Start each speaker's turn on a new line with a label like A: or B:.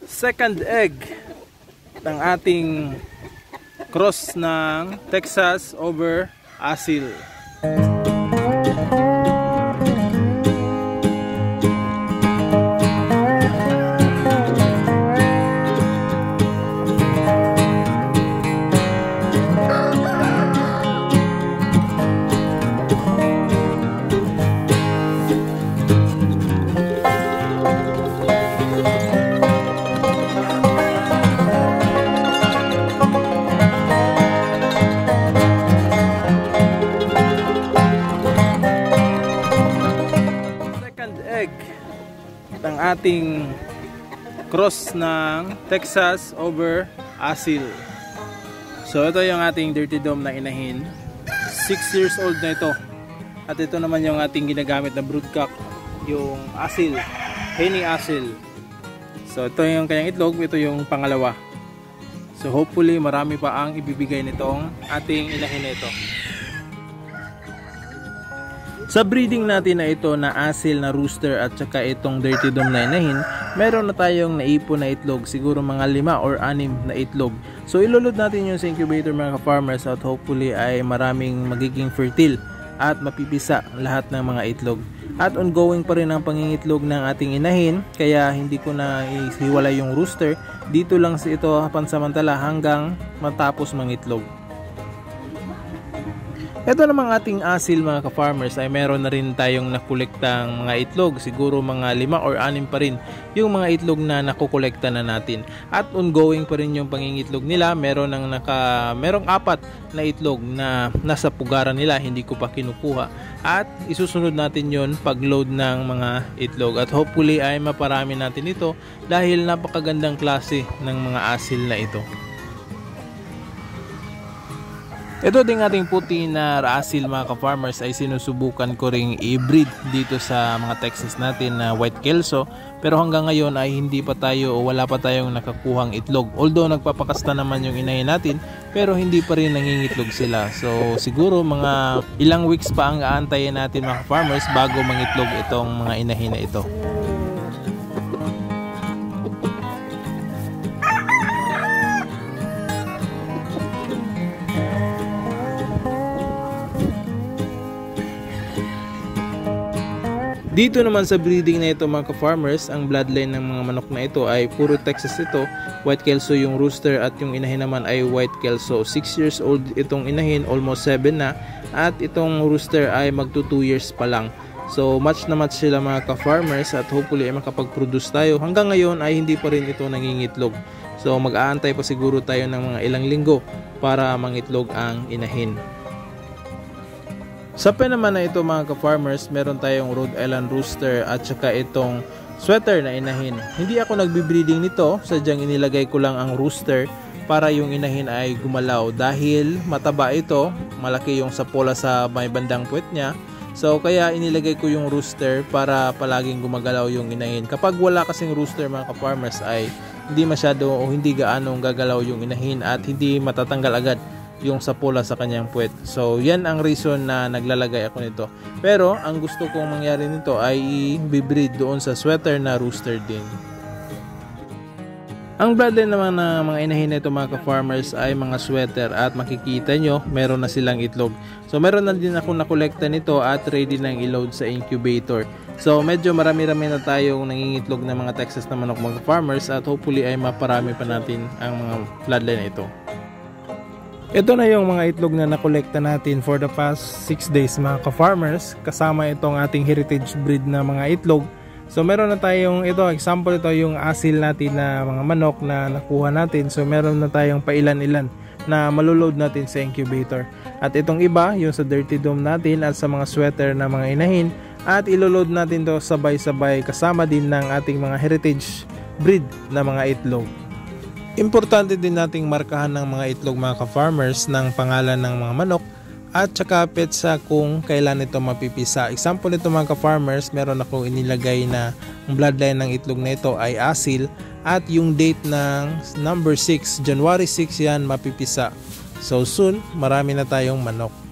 A: Second egg ng ating cross ng Texas over Asil. Ng ating cross ng Texas over Asil. So ito yung ating dirty dome na inahin. 6 years old na ito. At ito naman yung ating ginagamit na broodcock, yung Asil, Henny Asil. So ito yung kanyang itlog, ito yung pangalawa. So hopefully marami pa ang ibibigay nitong ating inahin na ito. Sa breeding natin na ito na Asil na rooster at saka itong dirty dome na inahin, meron na tayong naipon na itlog, siguro mga 5 or 6 na itlog. So ilulod natin yung sa incubator mga ka-farmers at hopefully ay maraming magiging fertile at mapipisa lahat ng mga itlog. At ongoing pa rin ang pangingitlog ng ating inahin, kaya hindi ko na ihiwalay yung rooster. Dito lang ito pansamantala hanggang matapos mangitlog. Ito namang ating Asil mga ka-farmers ay meron na rin tayong nakolektang mga itlog, siguro mga 5 or 6 pa rin yung mga itlog na nakukolekta na natin. At ongoing pa rin yung pangingitlog nila, merong 4 na itlog na nasa pugaran nila, hindi ko pa kinukuha. At isusunod natin yon pag load ng mga itlog at hopefully ay maparami natin ito dahil napakagandang klase ng mga Asil na ito. Ito ding ating puti na Asil mga ka-farmers ay sinusubukan ko ring i-breed dito sa mga Texas natin na White Kelso, pero hanggang ngayon ay hindi pa tayo o wala pa tayong nakakuhang itlog. Although nagpapakasta naman yung inahin natin, pero hindi pa rin nangingitlog sila. So siguro mga ilang weeks pa ang aantayin natin mga ka-farmers bago mangitlog itong mga inahin na ito. Dito naman sa breeding na ito mga ka-farmers, ang bloodline ng mga manok na ito ay puro Texas ito. White Kelso yung rooster at yung inahin naman ay White Kelso. 6 years old itong inahin, almost 7 na. At itong rooster ay magto 2 years pa lang. So match na match sila mga ka-farmers at hopefully ay makapag-produce tayo. Hanggang ngayon ay hindi pa rin ito nangingitlog. So mag-aantay pa siguro tayo ng mga ilang linggo para mangitlog ang inahin. Sa pen naman na ito mga ka-farmers, meron tayong Rhode Island rooster at saka itong sweater na inahin. Hindi ako nagbe-breeding nito, sadyang inilagay ko lang ang rooster para yung inahin ay gumalaw dahil mataba ito, malaki yung sapola sa may bandang puwet niya. So kaya inilagay ko yung rooster para palaging gumagalaw yung inahin. Kapag wala kasing rooster mga ka-farmers ay hindi masyado o hindi gaano gagalaw yung inahin at hindi matatanggal agad yung sapola sa kanyang puwet. So yan ang reason na naglalagay ako nito. Pero ang gusto kong mangyari nito ay i-breed doon sa sweater na rooster din. Ang bloodline naman ng mga inahin nito mga ka-farmers ay mga sweater at makikita nyo meron na silang itlog. So meron na din ako nakolekta nito at ready nang i-load sa incubator. So medyo marami-rami na tayong nangingitlog ng mga Texas na manok mga farmers at hopefully ay maparami pa natin ang mga bloodline na ito. Ito na yung mga itlog na nakolekta natin for the past 6 days mga ka-farmers, kasama itong ating heritage breed na mga itlog. So meron na tayong ito, example ito yung Asil natin na mga manok na nakuha natin. So meron na tayong pailan-ilan na maloload natin sa incubator. At itong iba, yung sa dirty dome natin at sa mga sweater na mga inahin, at iloload natin to sabay-sabay kasama din ng ating mga heritage breed na mga itlog. Importante din nating markahan ng mga itlog mga ka-farmers ng pangalan ng mga manok at saka petsa kung kailan ito mapipisa. Example nito mga ka-farmers, meron akong inilagay na ang bloodline ng itlog na ito ay Asil at yung date ng number 6, January 6 yan mapipisa. So soon, marami na tayong manok.